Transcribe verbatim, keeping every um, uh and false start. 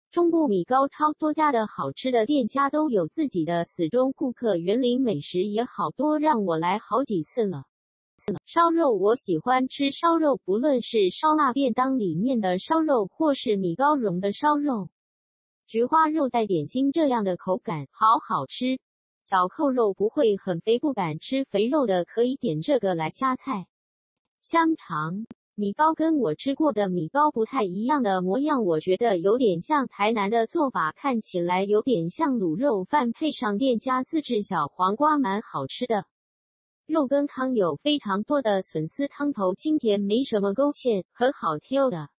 中部米糕超多家的好吃的店家都有自己的死忠顾客，园林美食也好多，让我来好几次了。烧肉，我喜欢吃烧肉，不论是烧腊便当里面的烧肉，或是米糕蓉的烧肉，菊花肉带点筋这样的口感，好好吃。小扣肉不会很肥，不敢吃肥肉的可以点这个来加菜。香肠。米糕跟我吃过的米糕不太一样的模样，我觉得有点像台南的做法，看起来有点像卤肉饭，配上店家自制小黄瓜，蛮好吃的。肉羹汤有非常多的笋丝汤头，清甜，没什么勾芡，很好挑的。